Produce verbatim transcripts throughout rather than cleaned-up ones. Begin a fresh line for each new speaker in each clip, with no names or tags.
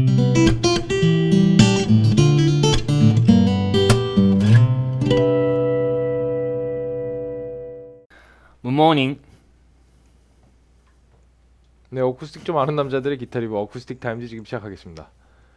굿모닝.
네, 어쿠스틱 좀 아는 남자들의 기타 리뷰 어쿠스틱 타임즈 지금 시작하겠습니다.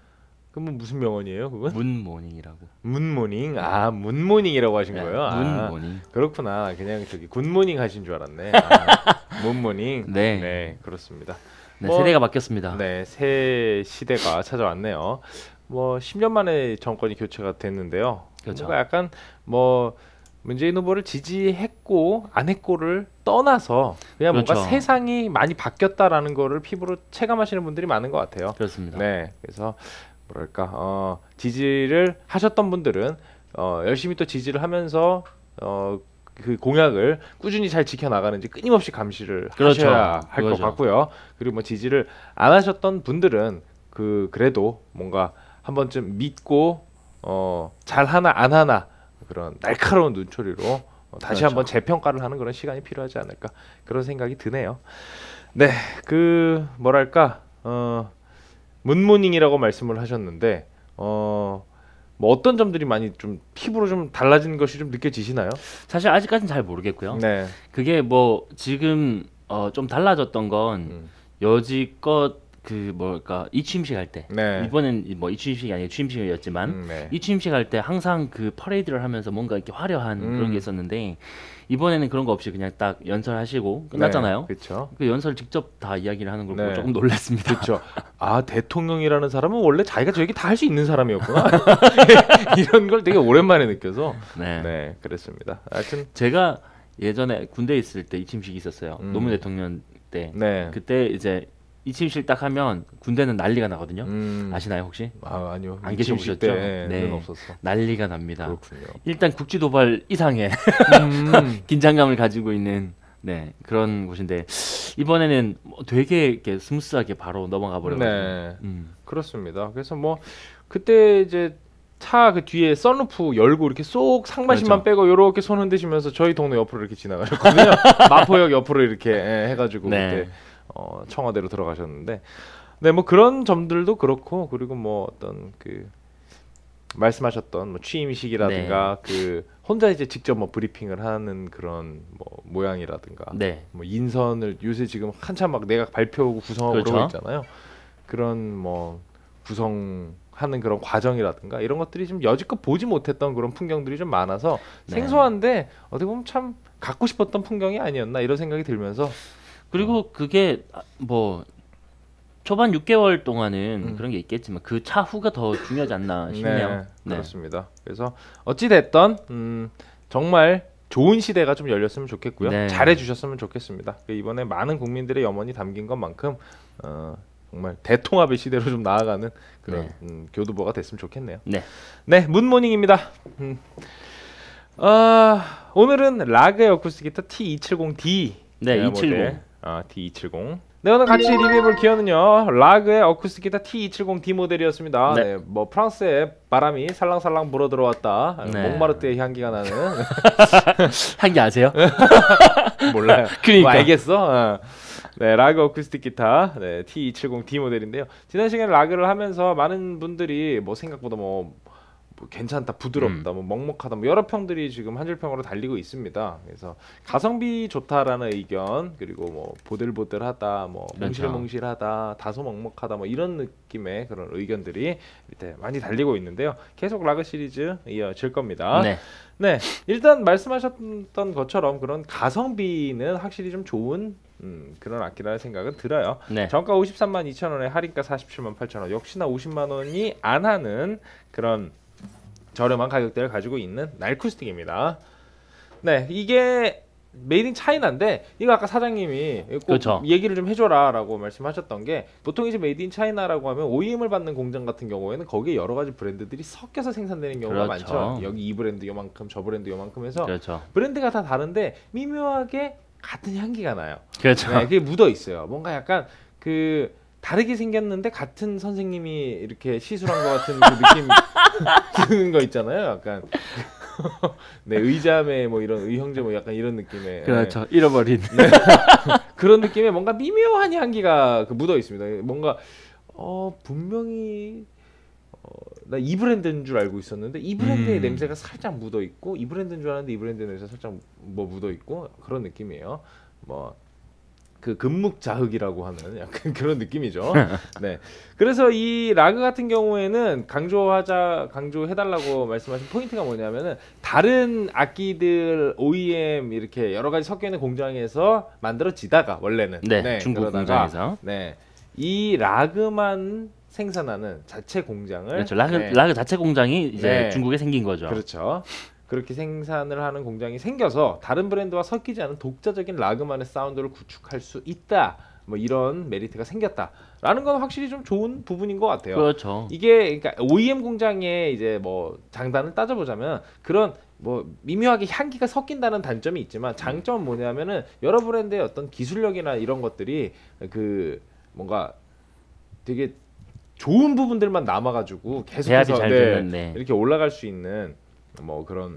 그럼 무슨 명언이에요, 그건?
문모닝이라고.
문모닝. 아, 문모닝이라고 하신
네,
거예요?
문모닝.
아, 그렇구나. 그냥 저기 굿모닝 하신 줄 알았네. 아, 문모닝.
네.
네, 그렇습니다.
네,
뭐,
세대가 바뀌었습니다.
네, 새 시대가 찾아왔네요. 뭐 십 년 만에 정권이 교체가 됐는데요.
그렇죠.
뭔가 약간 뭐 문재인 후보를 지지했고 안 했고를 떠나서 그냥
그렇죠.
뭔가 세상이 많이 바뀌었다라는 거를 피부로 체감하시는 분들이 많은 것 같아요.
그렇습니다.
네, 그래서 뭐랄까 어, 지지를 하셨던 분들은 어, 열심히 또 지지를 하면서 어, 그 공약을 꾸준히 잘 지켜나가는지 끊임없이 감시를
그렇죠.
하셔야 할 것
그거죠.
같고요. 그리고 뭐 지지를 안 하셨던 분들은 그 그래도 뭔가 한 번쯤 믿고 어, 잘 하나 안 하나 그런 날카로운 눈초리로 어, 다시
그렇죠.
한번 재평가를 하는 그런 시간이 필요하지 않을까 그런 생각이 드네요. 네, 그 뭐랄까 어, 문모닝이라고 말씀을 하셨는데 어, 뭐 어떤 점들이 많이 좀 피부로 좀 달라진 것이 좀 느껴지시나요?
사실 아직까지는 잘 모르겠고요.
네,
그게 뭐 지금 어, 좀 달라졌던 건
음,
여지껏 그 뭘까 이취임식 할 때
네,
이번엔 뭐 이취임식이 아니라 취임식이었지만
음, 네,
이취임식 할 때 항상 그 퍼레이드를 하면서 뭔가 이렇게 화려한
음.
그런 게 있었는데 이번에는 그런 거 없이 그냥 딱 연설하시고 끝났잖아요.
그렇죠.
그 연설 직접 다 이야기를 하는 걸 보고
네.
조금 놀랐습니다.
그렇죠. 아, 대통령이라는 사람은 원래 자기가 저 얘기 다 할 수 있는 사람이었구나. 이런 걸 되게 오랜만에 느껴서
네.
네, 그랬습니다. 하여튼
제가 예전에 군대에 있을 때 이취임식이 있었어요.
음.
노무현 대통령 때.
네,
그때 이제 이취임식 딱 하면 군대는 난리가 나거든요.
음,
아시나요 혹시?
아, 아니요.
안
이취임식
계셔보셨죠?
때는
네.
없었어.
난리가 납니다.
그렇군요.
일단 국지도발 이상의
음,
긴장감을 가지고 있는 네 그런 곳인데 이번에는 뭐 되게 이렇게 스무스하게 바로 넘어가 버려가지고
네,
음.
그렇습니다. 그래서 뭐 그때 이제 차 그 뒤에 썬루프 열고 이렇게 쏙 상반신만
그렇죠.
빼고 요렇게 손 흔드시면서 저희 동네 옆으로 이렇게 지나가셨거든요. 마포역 옆으로 이렇게 예, 해가지고
네.
그때 어, 청와대로 들어가셨는데, 네, 뭐 그런 점들도 그렇고 그리고 뭐 어떤 그 말씀하셨던 뭐 취임식이라든가 그 혼자 이제 직접 뭐 브리핑을 하는 그런 뭐 모양이라든가
네
뭐 인선을 요새 지금 한참 막 내각 발표하고 구성하고
그렇죠.
그러고 있잖아요. 그런 뭐 구성하는 그런 과정이라든가 이런 것들이 좀 여지껏 보지 못했던 그런 풍경들이 좀 많아서
네.
생소한데 어떻게 보면 참 갖고 싶었던 풍경이 아니었나 이런 생각이 들면서
그리고 그게 아, 뭐 초반 육 개월 동안은
음.
그런 게 있겠지만 그 차후가 더 중요하지 않나 싶네요.
네,
네.
그렇습니다. 그래서 어찌 됐던 음, 정말 좋은 시대가 좀 열렸으면 좋겠고요.
네.
잘해 주셨으면 좋겠습니다. 이번에 많은 국민들의 염원이 담긴 것만큼 어, 정말 대통합의 시대로 좀 나아가는 그런
네.
음, 교두보가 됐으면 좋겠네요.
네.
네, 문모닝입니다. 음. 어, 오늘은 라그의 어쿠스틱 기타 티 이백칠십 디
네, 이백칠십.
아, 티 이백칠십. 네, 오늘 같이 리뷰해볼 기어는요 라그의 어쿠스틱 기타 티 이백칠십 디 모델이었습니다.
네.
네, 뭐 프랑스의 바람이 살랑살랑 불어 들어왔다.
네.
몽마르트의 향기가 나는.
한 게 아세요?
몰라요.
그러니까.
뭐 알겠어. 어. 네, 라그 어쿠스틱 기타 네, 티 이백칠십 디 모델인데요. 지난 시간에 라그를 하면서 많은 분들이 뭐 생각보다 뭐, 뭐 괜찮다, 부드럽다,
음.
뭐 먹먹하다, 뭐 여러 평들이 지금 한 줄 평으로 달리고 있습니다. 그래서 가성비 좋다라는 의견, 그리고 뭐 보들보들하다, 뭐
그렇죠.
몽실몽실하다, 다소 먹먹하다, 뭐 이런 느낌의 그런 의견들이 밑에 많이 달리고 있는데요. 계속 라그 시리즈 이어질 겁니다.
네.
네, 일단 말씀하셨던 것처럼 그런 가성비는 확실히 좀 좋은 음, 그런 악기라는 생각은 들어요.
네.
정가 오십삼만 이천 원에 할인가 사십칠만 팔천 원, 역시나 오십만 원이 안 하는 그런 저렴한 가격대를 가지고 있는 날쿠스틱입니다. 네, 이게 메이드 인 차이나인데 이거 아까 사장님이 꼭
그렇죠.
얘기를 좀 해줘라라고 말씀하셨던 게 보통 이제 메이드 인 차이나라고 하면 오이엠을 받는 공장 같은 경우에는 거기에 여러 가지 브랜드들이 섞여서 생산되는 경우가
그렇죠.
많죠. 여기 이 브랜드 요만큼 저 브랜드 요만큼 해서
그렇죠.
브랜드가 다 다른데 미묘하게 같은 향기가 나요.
그렇죠.
네, 그게 묻어 있어요. 뭔가 약간 그 다르게 생겼는데 같은 선생님이 이렇게 시술한 것 같은 그 느낌 드는 거 있잖아요. 약간 네, 의자매 뭐 이런 의형제 뭐 약간 이런 느낌의
그렇죠. 잃어버린.
네. 그런 느낌의 뭔가 미묘한 향기가 그 묻어 있습니다. 뭔가 어 분명히 어, 나 이 브랜드인 줄 알고 있었는데 이 브랜드의
음.
냄새가 살짝 묻어 있고 이 브랜드인 줄 알았는데 이 브랜드 냄새 살짝 뭐 묻어 있고 그런 느낌이에요. 뭐 그 금묵자흑이라고 하는 약간 그런 느낌이죠. 네. 그래서 이 라그 같은 경우에는 강조하자 강조해달라고 말씀하신 포인트가 뭐냐면은 다른 악기들 오이엠 이렇게 여러 가지 섞여 있는 공장에서 만들어지다가 원래는
네, 중국
그러다가
공장에서.
네. 이 라그만 생산하는 자체 공장을
그렇죠. 라그
네.
라그 자체 공장이 이제
네.
중국에 생긴 거죠.
그렇죠. 그렇게 생산을 하는 공장이 생겨서 다른 브랜드와 섞이지 않은 독자적인 라그만의 사운드를 구축할 수 있다. 뭐 이런 메리트가 생겼다라는 건 확실히 좀 좋은 부분인 것 같아요.
그렇죠.
이게 그러니까 오이엠 공장의 이제 뭐 장단을 따져보자면 그런 뭐 미묘하게 향기가 섞인다는 단점이 있지만 장점은 뭐냐면은 여러 브랜드의 어떤 기술력이나 이런 것들이 그 뭔가 되게 좋은 부분들만 남아가지고
배합이
계속해서
잘
네,
되는. 네.
이렇게 올라갈 수 있는 뭐 그런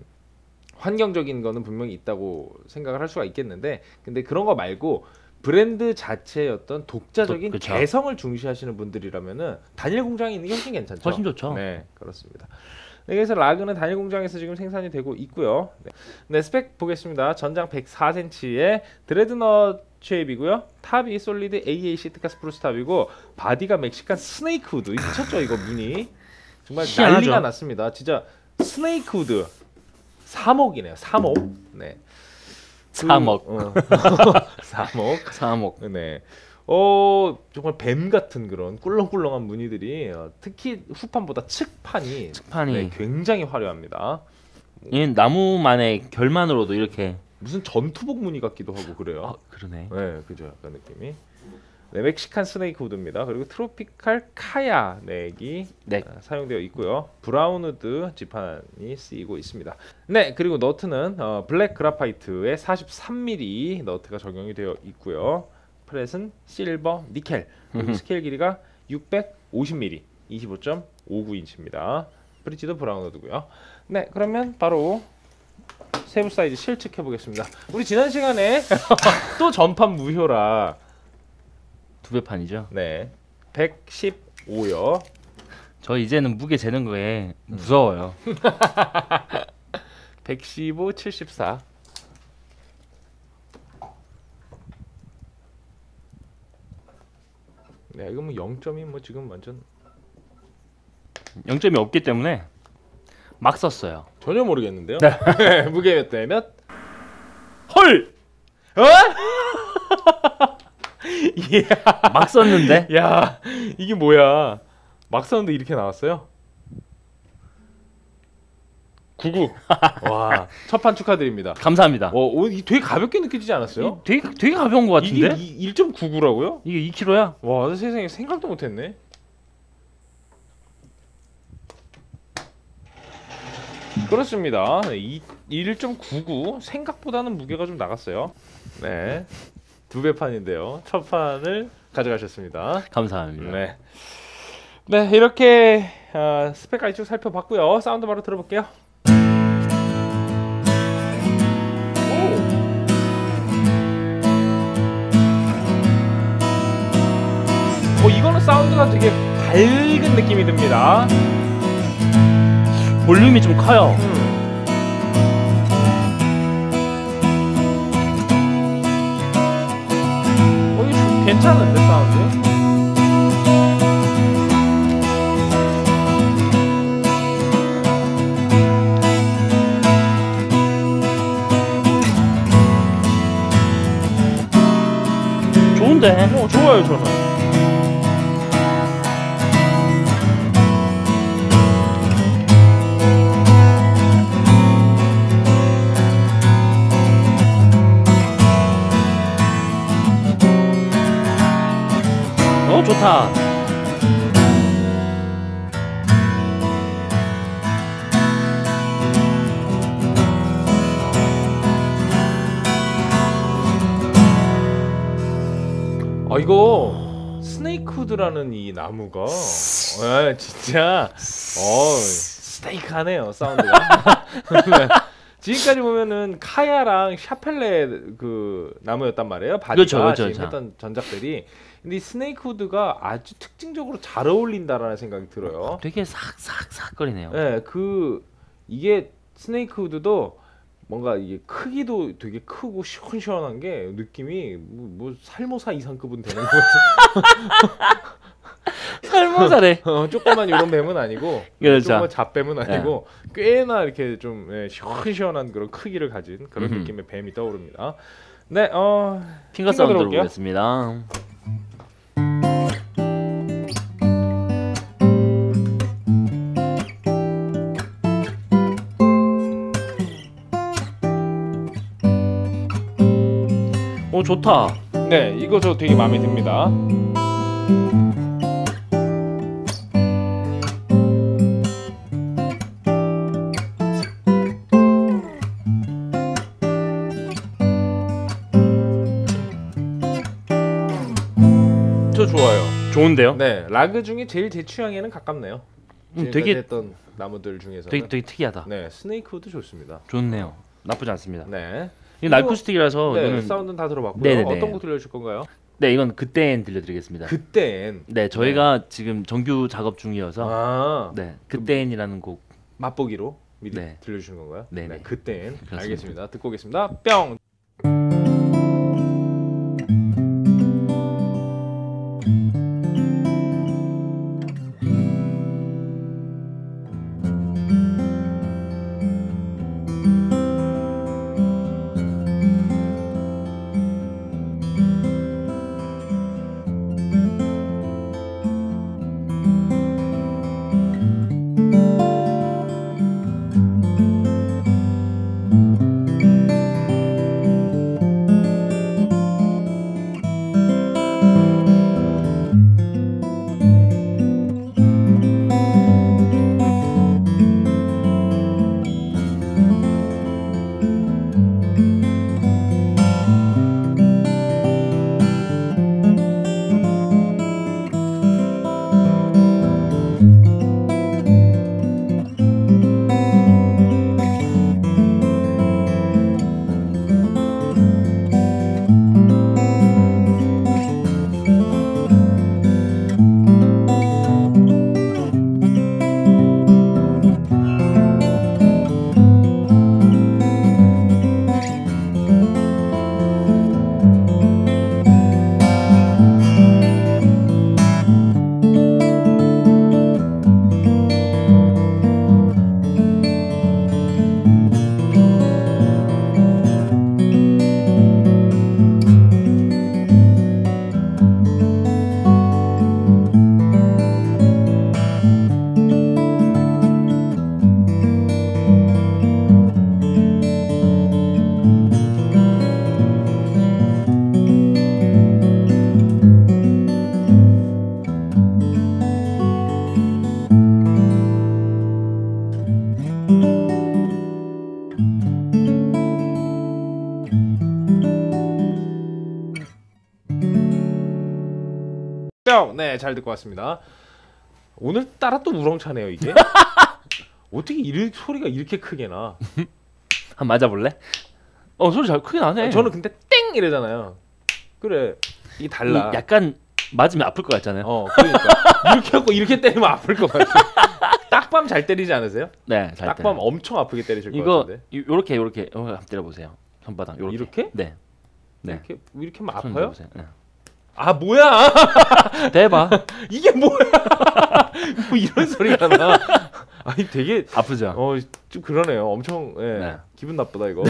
환경적인 거는 분명히 있다고 생각을 할 수가 있겠는데 근데 그런 거 말고 브랜드 자체의 어떤 독자적인
또, 그쵸.
개성을 중시하시는 분들이라면은 단일 공장이 있는 게 훨씬 괜찮죠.
훨씬 좋죠.
네, 그렇습니다. 네, 그래서 라그는 단일 공장에서 지금 생산이 되고 있고요. 네, 네 스펙 보겠습니다. 전장 백사 센티미터의 드레드넛 쉐입이고요. 탑이 솔리드 에이에이씨 특가 스프루스 탑이고 바디가 멕시칸 스네이크 우드. 미쳤죠 이거 무늬. 정말
희한하죠.
난리가 났습니다. 진짜 스네이크 우드 삼억이네요. 삼억. 네.
삼억.
그, 어. 삼억.
삼억.
네. 어 정말 뱀 같은 그런 꿀렁꿀렁한 무늬들이 어, 특히 후판보다 측판이
측판이
네, 굉장히 화려합니다.
이 나무만의 결만으로도 이렇게.
무슨 전투복 무늬 같기도 하고 그래요.
아, 그러네.
네, 그죠. 약간 느낌이. 네, 멕시칸 스네이크 우드입니다. 그리고 트로피칼 카야 넥이
네.
아, 사용되어 있고요. 브라운 우드 지판이 쓰이고 있습니다. 네, 그리고 너트는 어, 블랙 그라파이트의 사십삼 밀리미터 너트가 적용이 되어 있고요. 프렛은 실버 니켈. 그리고 스케일 길이가 육백오십 밀리미터, 이십오 점 오구 인치입니다. 브릿지도 브라운 우드고요. 네, 그러면 바로 세부 사이즈 실측해 보겠습니다. 우리 지난 시간에 또 전판 무효라.
두 배 판이죠.
네, 백십오요.
저 이제는 무게 재는 거에 무서워요.
백십오, 칠십사. 네, 이거 뭐 영 점이 뭐 지금 완전
영 점이 없기 때문에 막 썼어요.
전혀 모르겠는데요. 네. 무게 몇 대 몇?
헐!
어? 이야,
막 썼는데?
야, 이게 뭐야? 막 썼는데 이렇게 나왔어요? 구구. 와, 첫 판 축하드립니다.
감사합니다.
어, 오, 이 되게 가볍게 느껴지지 않았어요?
이 되게 되게 가벼운 것 같은데?
이게 일 점 구구라고요?
이게 이 킬로그램이야?
와, 나 세상에 생각도 못했네. 그렇습니다. 이 일 점 구구 생각보다는 무게가 좀 나갔어요. 네, 두 배 판인데요. 첫 판을 가져가셨습니다.
감사합니다.
네, 네 이렇게 어, 스펙까지 쭉 살펴봤고요. 사운드 바로 들어볼게요. 오, 어, 이거는 사운드가 되게 밝은 느낌이 듭니다.
볼륨이 좀 커요.
음. 어, 이거 좀 괜찮은데 사운드?
좋은데?
어, 좋아요 저는.
어, 좋다.
아 이거 스네이크우드라는 이 나무가 아, 진짜 어 스테이크하네요 사운드가. 지금까지 보면은 카야랑 샤펠레 그 나무였단 말이에요. 바디가
그렇죠, 그렇죠,
지금
그렇죠.
했던 전작들이 근데 이 스네이크 우드가 아주 특징적으로 잘 어울린다라는 생각이 들어요.
되게 삭삭삭거리네요.
네, 그 이게 스네이크 우드도 뭔가 이게 크기도 되게 크고 시원시원한 게 느낌이 뭐, 뭐 살모사 이상급은 되는 것 같아.
살모사래.
어, 조그만 이런 뱀은 아니고,
그렇죠.
조그만 잡뱀은 아니고 꽤나 이렇게 좀 예, 시원시원한 그런 크기를 가진 그런
음흠.
느낌의 뱀이 떠오릅니다. 네, 어
핑거 사운드 들어보겠습니다. 오 좋다.
네, 이거 저 되게 마음에 듭니다. 저 좋아요.
좋은데요?
네, 라그 중에 제일 제 취향에는 가깝네요.
음,
지금까지
되게
했던 나무들 중에서는.
되게 되게 특이하다.
네, 스네이크 우드 좋습니다.
좋네요. 나쁘지 않습니다.
네.
이 날쿠스틱이라서
네,
이거는
사운드는 다 들어봤고요.
네네네.
어떤 곡 들려줄 건가요?
네 이건 그땐 들려드리겠습니다.
그땐.
네 저희가 지금 정규 작업 중이어서
아,
네 그땐이라는 곡
맛보기로 미리
네.
들려주시는 건가요?
네네.
네, 그땐.
그렇습니다.
알겠습니다. 듣고 오겠습니다. 뿅. 뿅! 네, 잘 듣고 왔습니다. 오늘따라 또 우렁차네요, 이게. 어떻게 이렇게 소리가 이렇게 크게 나?
한 맞아볼래? 어 소리 잘 크게 나네.
저는 근데 땡 이러잖아요. 그래, 이게 달라.
이 약간 맞으면 아플 것 같잖아요.
어, 그러니까 이렇게 하고 이렇게 때리면 아플 것 같아. 딱밤 잘 때리지 않으세요?
네, 잘
딱밤
때.
엄청 아프게 때리실 것
이거
같은데.
이- 요렇게 요렇게 어, 한번 때려보세요. 손바닥 요렇게.
이렇게?
네. 네.
이렇게 이렇게 하면
손
아파요?
대보세요. 네.
아 뭐야?
대봐.
이게 뭐야? 뭐 이런 소리가 나. 아니 되게
아프죠.
어 좀 그러네요. 엄청 예.
네.
기분 나쁘다 이거.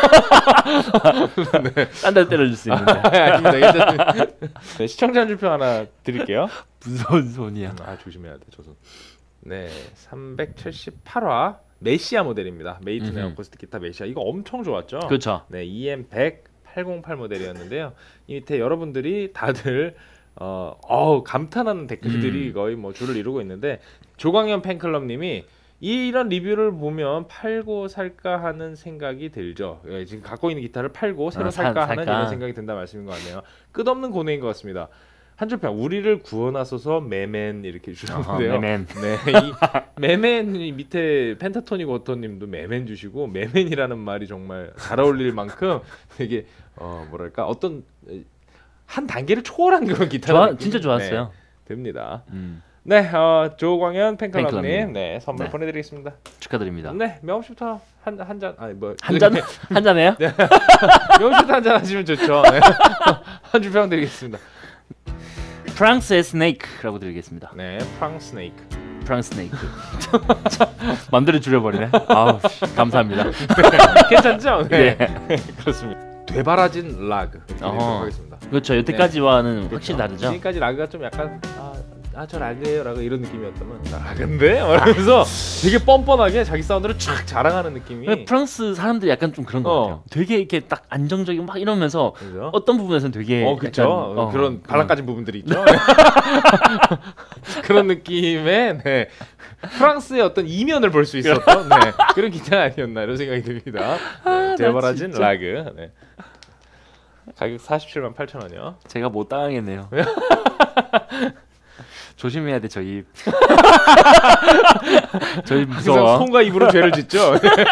딴 데 때려줄 수 있는데.
아닙니다. 괜찮습니다. 네, 시청자 한 줄평 하나 드릴게요.
무서운 손이야.
아 조심해야 돼 저손. 네, 삼백칠십팔 화 메시아 모델입니다. 메이튼의
음흠.
어쿠스틱 기타 메시아. 이거 엄청 좋았죠.
그렇죠.
네, 이엠 백 팔백팔 모델이었는데요. 이 밑에 여러분들이 다들 어, 어우, 감탄하는 댓글들이
음.
거의 뭐 줄을 이루고 있는데 조광현 팬클럽님이 이런 리뷰를 보면 팔고 살까 하는 생각이 들죠. 예, 지금 갖고 있는 기타를 팔고 새로
아, 사-
살까 하는
살까?
이런 생각이 든다 말씀인 것 같네요. 끝없는 고뇌인 것 같습니다. 한 줄평 우리를 구원하소서 매맨 이렇게
어,
주셨는데요.
매맨.
네, 이 매맨 이 밑에 펜타토닉 워터님도 매맨 주시고 매맨이라는 말이 정말 잘 어울릴 만큼 되게 어 뭐랄까 어떤 한 단계를 초월한 그런 기타.
좋아, 진짜 좋았어요.
네, 됩니다.
음,
네, 어, 조광현 팬클럽님,
팬클럽님.
네 선물
네.
보내드리겠습니다.
축하드립니다.
네, 명호 씨부터 한 한 잔, 아니 뭐
한 잔? 한 잔해요?
네. 명호 씨부터 한 잔 하시면 좋죠. 네. 한 줄 평 드리겠습니다.
프랑스의 스네이크라고 드리겠습니다.
네, 프랑 스네이크.
프랑스 스네이크. 맘대로 줄여버리네. 아우, 감사합니다.
괜찮죠? 네,
네.
그렇습니다. 되바라진 라그 드리도록
어허.
하겠습니다.
그렇죠. 여태까지와는
그렇죠.
확실히 다르죠.
지금까지 라그가 좀 약간 아 저 라그예요 라그 이런 느낌이었다면 나 라그인데? 이러면서 되게 뻔뻔하게 자기 사운드를 쫙 자랑하는 느낌이.
근데 프랑스 사람들이 약간 좀 그런 것
어.
같아요. 되게 이렇게 딱 안정적이고 막 이러면서
그죠?
어떤 부분에서는 되게
어 그렇죠.
약간, 어,
그런
그런-
발랑까진 부분들이 있죠. 그런 느낌의 네. 프랑스의 어떤 이면을 볼 수 있었던 네. 그런 기타 아니었나 이런 생각이 듭니다. 네. 데바라진
진짜.
라그. 네. 가격 사십칠만 팔천 원이요.
제가 못 당하겠네요. 조심해야 돼 저희. 저희
항상
무서워.
손과 입으로 죄를 짓죠.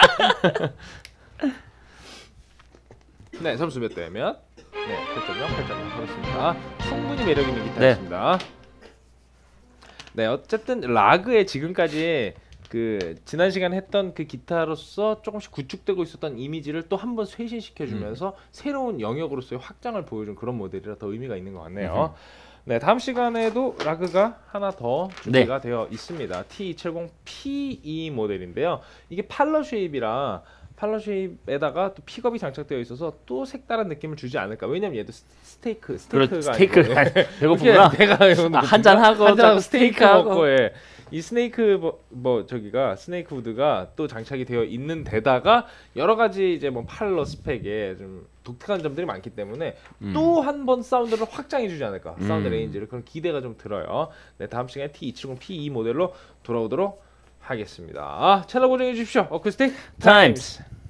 네, 점수 몇 대면? 네, 팔 점 영, 팔 점 영 그렇습니다. 충분히 매력 있는 기타였습니다. 네, 어쨌든 라그의 지금까지 그 지난 시간에 했던 그 기타로서 조금씩 구축되고 있었던 이미지를 또 한 번 쇄신시켜주면서
음.
새로운 영역으로서의 확장을 보여준 그런 모델이라 더 의미가 있는 것 같네요. 네, 다음 시간에도 라그가 하나 더 준비가 되어 있습니다. 티 이백칠십 피 이 모델인데요. 이게 팔러 쉐입이라 팔러 쉐입에다가 또 픽업이 장착되어 있어서 또 색다른 느낌을 주지 않을까. 왜냐면 얘도 스- 스테이크 스테이크가
그렇 스테이크
아니고, 예.
배고프구나.
이렇게 내가
아, 한잔 하고
한잔 하고
딱
스테이크
스테이크 하고.
먹고 예. 이 스네이크 뭐, 뭐 저기가 스네이크 우드가 또 장착이 되어 있는 데다가 여러 가지 이제 뭐 팔러 스펙에 좀 독특한 점들이 많기 때문에
음.
또 한 번 사운드를 확장해 주지 않을까. 사운드
음.
레인지를 그런 기대가 좀 들어요. 네, 다음 시간에 티 이백칠십 피 이 모델로 돌아오도록 하겠습니다. 아, 채널 고정해 주십시오. 어쿠스틱
타임스.